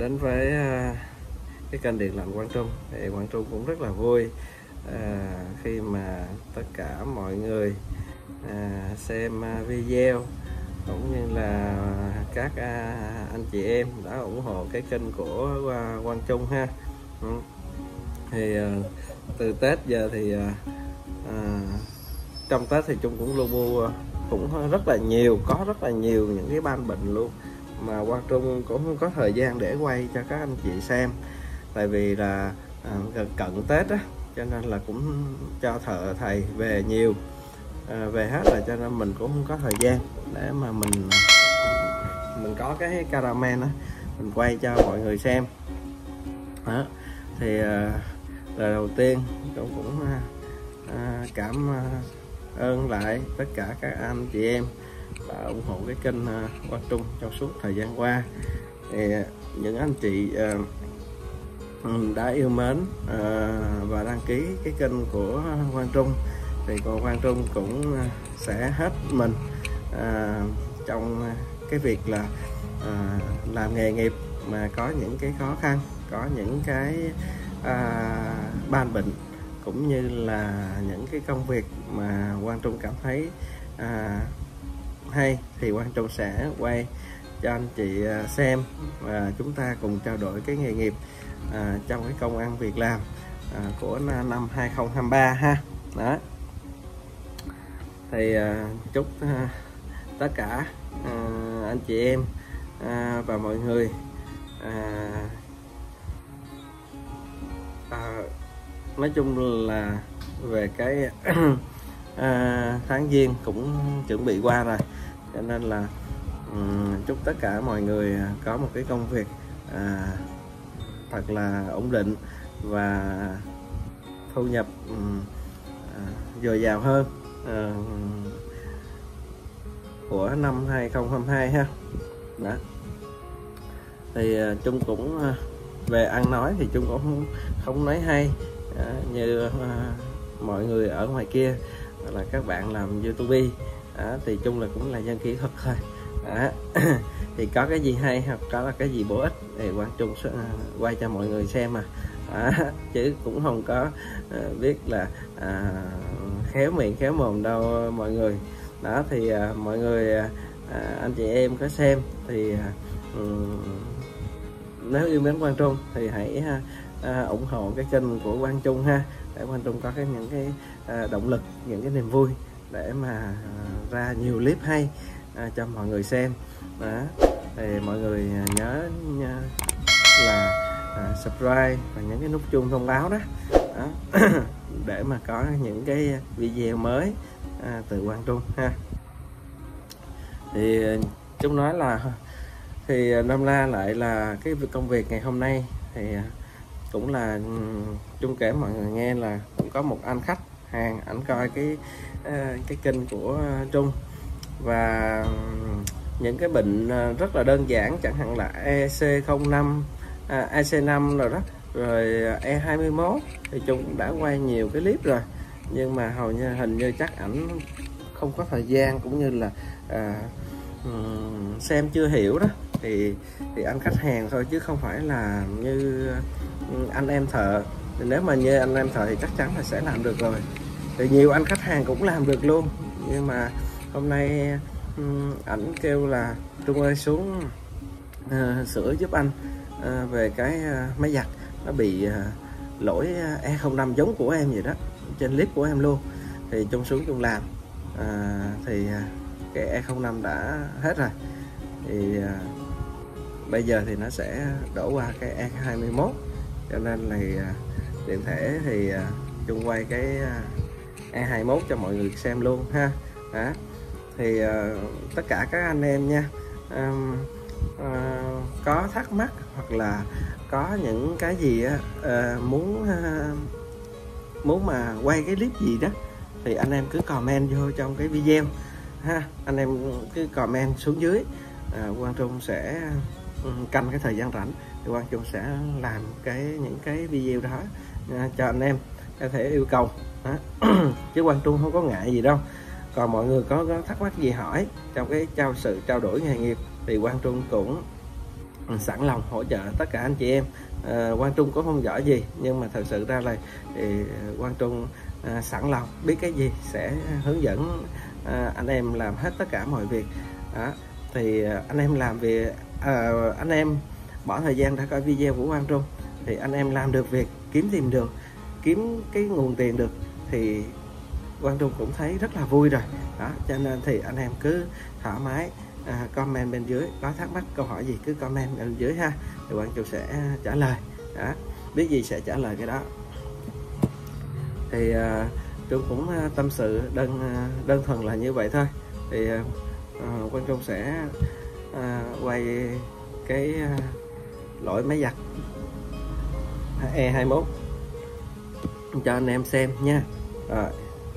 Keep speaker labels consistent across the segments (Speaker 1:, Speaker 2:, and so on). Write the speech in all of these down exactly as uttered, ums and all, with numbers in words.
Speaker 1: đến với cái kênh Điện lạnh Quang Trung. Thì Quang Trung cũng rất là vui à, khi mà tất cả mọi người à, xem video cũng như là các à, anh chị em đã ủng hộ cái kênh của Quang Trung ha. Ừ. Thì à, từ Tết giờ thì à, à, trong Tết thì Trung cũng lu bu cũng rất là nhiều, có rất là nhiều những cái ban bệnh luôn mà Quang Trung cũng không có thời gian để quay cho các anh chị xem, tại vì là à, gần cận Tết á, cho nên là cũng cho thợ thầy về nhiều à, về hết rồi, cho nên mình cũng không có thời gian để mà mình mình có cái caramel á mình quay cho mọi người xem đó. Thì à, lời đầu tiên cũng cũng à, cảm ơn lại tất cả các anh chị em đã ủng hộ cái kênh uh, Quang Trung trong suốt thời gian qua. Thì uh, những anh chị uh, đã yêu mến uh, và đăng ký cái kênh của Quang Trung thì còn Quang Trung cũng uh, sẽ hết mình uh, trong cái việc là uh, làm nghề nghiệp mà có những cái khó khăn, có những cái uh, ban bệnh cũng như là những cái công việc mà Quang Trung cảm thấy à, hay thì Quang Trung sẽ quay cho anh chị xem và chúng ta cùng trao đổi cái nghề nghiệp à, trong cái công ăn việc làm à, của năm hai không hai ba ha. Đó thì à, chúc à, tất cả à, anh chị em à, và mọi người à, à, nói chung là về cái à, tháng Giêng cũng chuẩn bị qua rồi, cho nên là um, chúc tất cả mọi người có một cái công việc à, thật là ổn định và thu nhập um, à, dồi dào hơn à, của năm hai không hai hai ha. Đó thì uh, Trung cũng uh, về ăn nói thì Trung cũng không, không nói hay À, như à, mọi người ở ngoài kia là các bạn làm YouTube à, thì chung là cũng là dân kỹ thuật thôi à, thì có cái gì hay hoặc có là cái gì bổ ích thì Quang Trung sẽ à, quay cho mọi người xem mà à, chứ cũng không có à, biết là à, khéo miệng khéo mồm đâu mọi người. Đó thì à, mọi người à, anh chị em có xem thì à, um, nếu yêu mến Quang Trung thì hãy à, À, ủng hộ cái kênh của Quang Trung ha, để Quang Trung có cái những cái à, động lực, những cái niềm vui để mà à, ra nhiều clip hay à, cho mọi người xem. Đó thì mọi người nhớ nha, là à, subscribe và những cái nút chuông thông báo đó, đó để mà có những cái video mới à, từ Quang Trung ha. Thì chúng nói là thì năm na lại là cái công việc ngày hôm nay thì cũng là Trung kể mọi người nghe là cũng có một anh khách hàng ảnh coi cái cái kênh của Trung và những cái bệnh rất là đơn giản, chẳng hạn là E C không năm, à, E C năm rồi đó, rồi E hai mươi mốt thì Trung cũng đã quay nhiều cái clip rồi, nhưng mà hầu như hình như chắc ảnh không có thời gian cũng như là à, xem chưa hiểu đó, thì thì anh khách hàng thôi chứ không phải là như anh em thợ. Thì nếu mà như anh em thợ thì chắc chắn là sẽ làm được rồi, thì nhiều anh khách hàng cũng làm được luôn, nhưng mà hôm nay ảnh kêu là Trung ơi xuống uh, sửa giúp anh uh, về cái uh, máy giặt nó bị uh, lỗi E không năm giống của em vậy đó, trên clip của em luôn, thì Trung xuống Trung làm uh, thì uh, cái E không năm đã hết rồi, thì uh, bây giờ thì nó sẽ đổ qua cái E hai mươi mốt, cho nên là tiện thể thì Trung quay cái E hai mươi mốt cho mọi người xem luôn ha. Đó thì uh, tất cả các anh em nha, um, uh, có thắc mắc hoặc là có những cái gì uh, muốn uh, muốn mà quay cái clip gì đó thì anh em cứ comment vô trong cái video ha, anh em cứ comment xuống dưới, uh, Quang Trung sẽ canh cái thời gian rảnh thì Quang Trung sẽ làm cái những cái video đó uh, cho anh em có thể yêu cầu đó. Chứ Quang Trung không có ngại gì đâu. Còn mọi người có, có thắc mắc gì hỏi trong cái trao sự trao đổi nghề nghiệp thì Quang Trung cũng sẵn lòng hỗ trợ tất cả anh chị em. à, Quang Trung cũng không giỏi gì, nhưng mà thật sự ra là thì Quang Trung à, sẵn lòng, biết cái gì sẽ hướng dẫn à, anh em làm hết tất cả mọi việc. Đó. Thì anh em làm việc à, anh em bỏ thời gian ra coi video của Quang Trung thì anh em làm được việc, kiếm tìm được, kiếm cái nguồn tiền được thì Quang Trung cũng thấy rất là vui rồi. Đó, cho nên thì anh em cứ thoải mái à, comment bên dưới, có thắc mắc câu hỏi gì cứ comment bên dưới ha, thì Quang Trung sẽ trả lời. Đó, biết gì sẽ trả lời cái đó. Thì à, Trung cũng à, tâm sự đơn à, đơn thuần là như vậy thôi. Thì à, Quang Trung sẽ à, quay cái à, lỗi máy giặt E hai mốt cho anh em xem nha. Rồi.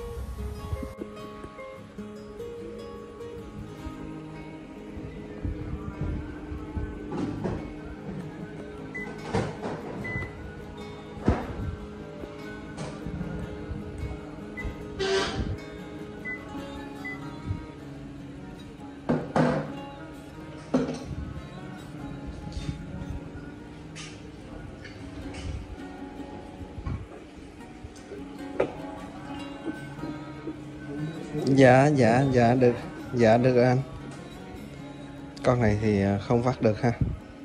Speaker 1: Dạ dạ dạ được, dạ được anh. Con này thì không vắt được ha.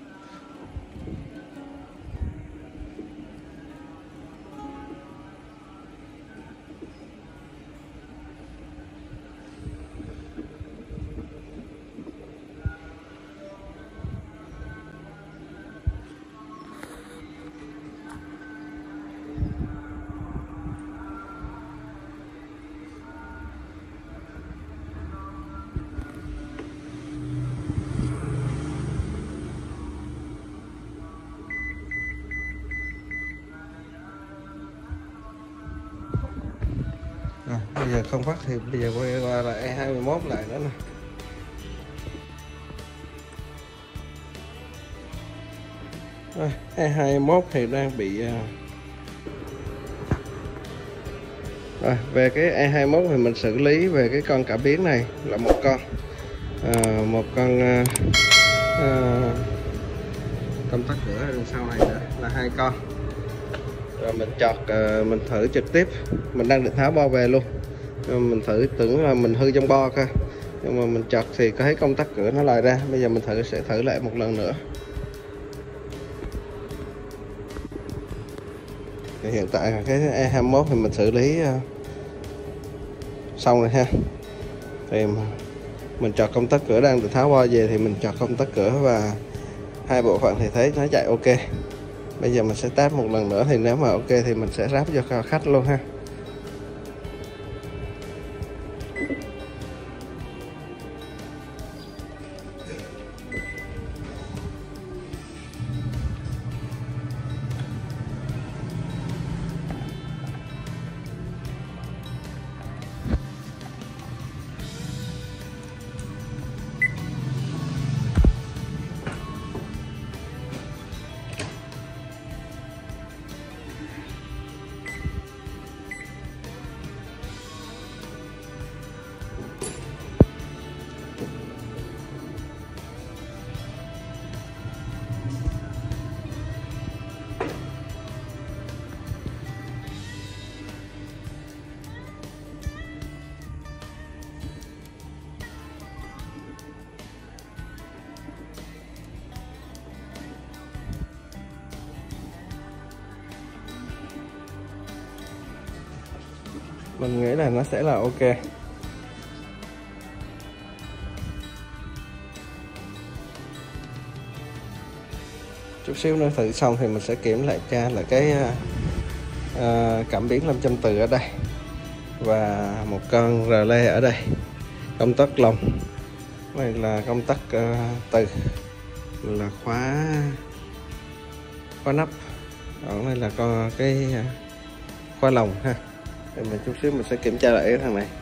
Speaker 1: À, bây giờ không vắt thì bây giờ quay qua là E hai mốt lại nữa nè. À, E hai mốt thì đang bị à, về cái E hai mốt thì mình xử lý về cái con cảm biến này là một con à, một con à, à, công tắc cửa đằng sau này nữa là hai con. Rồi mình chọt uh, mình thử trực tiếp, mình đang định tháo bo về luôn, mình thử tưởng là mình hư trong bo cơ, nhưng mà mình chọt thì có thấy công tắc cửa nó lòi ra. Bây giờ mình thử sẽ thử lại một lần nữa. Thì hiện tại cái E hai mốt thì mình xử lý uh, xong rồi ha. Thì mình chọt công tắc cửa đang được tháo bo về thì mình chọt công tắc cửa và hai bộ phận thì thấy nó chạy ok. Bây giờ mình sẽ test một lần nữa, thì nếu mà ok thì mình sẽ ráp cho khách luôn ha. Mình nghĩ là nó sẽ là ok. Chút xíu nữa thử xong thì mình sẽ kiểm lại tra là cái uh, cảm biến năm trăm từ ở đây và một con rờ le ở đây, công tắc lồng này là công tắc uh, từ là khóa khóa nắp, ở đây là con cái uh, khóa lồng ha. Thì mình chút xíu mình sẽ kiểm tra lại cái thằng này.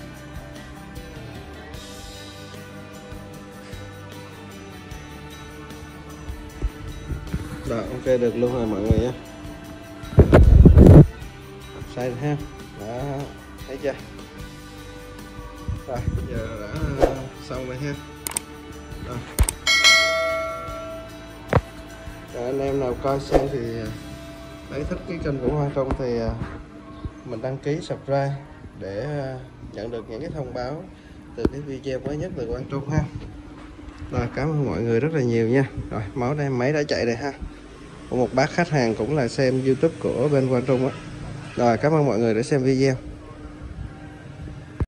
Speaker 1: Rồi ok được luôn rồi mọi người nhé. Sai ha. Đó, thấy chưa? Rồi bây giờ đã xong rồi ha. Rồi. Rồi, anh em nào coi xem thì thấy thích cái kênh của Quang Trung thì mình đăng ký subscribe để nhận được những cái thông báo từ cái video mới nhất từ Quang Trung ha. Rồi, cảm ơn mọi người rất là nhiều nha. Rồi, máu đây máy đã chạy rồi ha. Một bác khách hàng cũng là xem YouTube của bên Quang Trung á. Rồi, cảm ơn mọi người đã xem video.